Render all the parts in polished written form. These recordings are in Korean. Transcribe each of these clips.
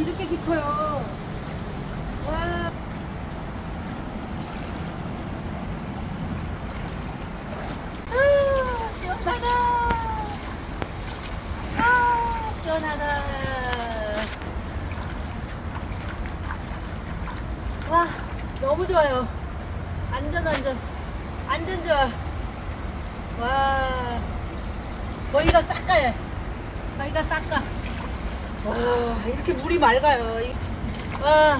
이렇게 깊어요. 와. 시원하다. 시원하다. 와, 너무 좋아요. 안전 좋아. 와, 거기가 싹가요. 거기가 싹가. 와, 이렇게 물이 맑아요. 와.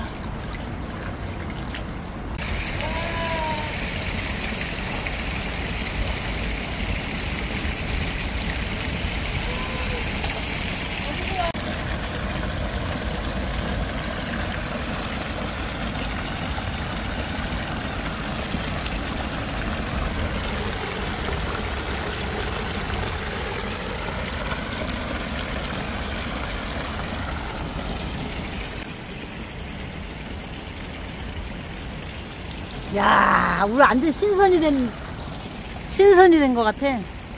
야, 우리 완전 신선이 된 것 같아.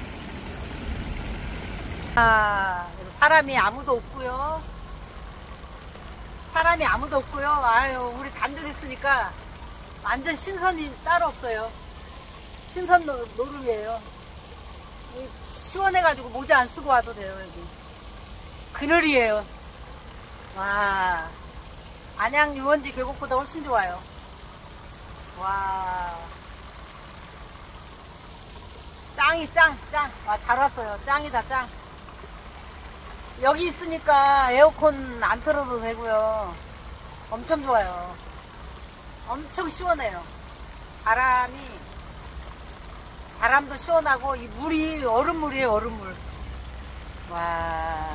아, 사람이 아무도 없고요. 아유, 우리 단둘이 있으니까 완전 신선이 따로 없어요. 신선 노름이에요. 시원해가지고 모자 안 쓰고 와도 돼요, 여기. 그늘이에요. 와, 안양 유원지 계곡보다 훨씬 좋아요. 와, 짱이 짱. 와, 잘 왔어요. 짱이다, 짱. 여기 있으니까 에어컨 안 틀어도 되고요. 엄청 좋아요. 엄청 시원해요. 바람도 시원하고, 이 물이 얼음물이에요, 얼음물. 와.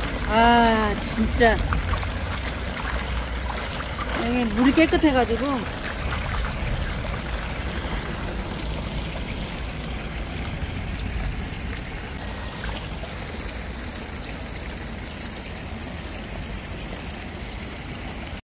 아, 진짜. 여기 물이 깨끗해가지고